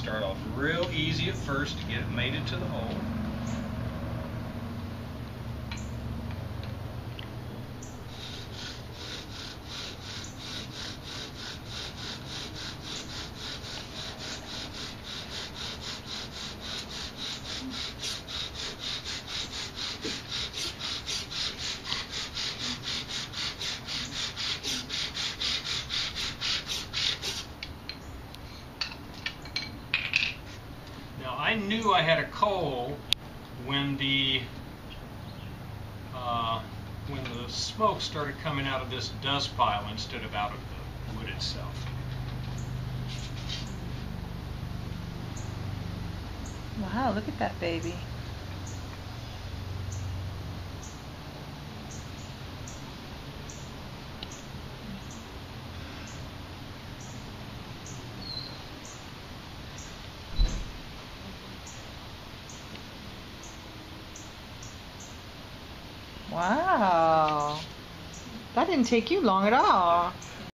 start off real easy at first to get it mated to the hole. I knew I had a coal when the smoke started coming out of this dust pile instead of out of the wood itself. Wow, look at that baby. Wow, that didn't take you long at all.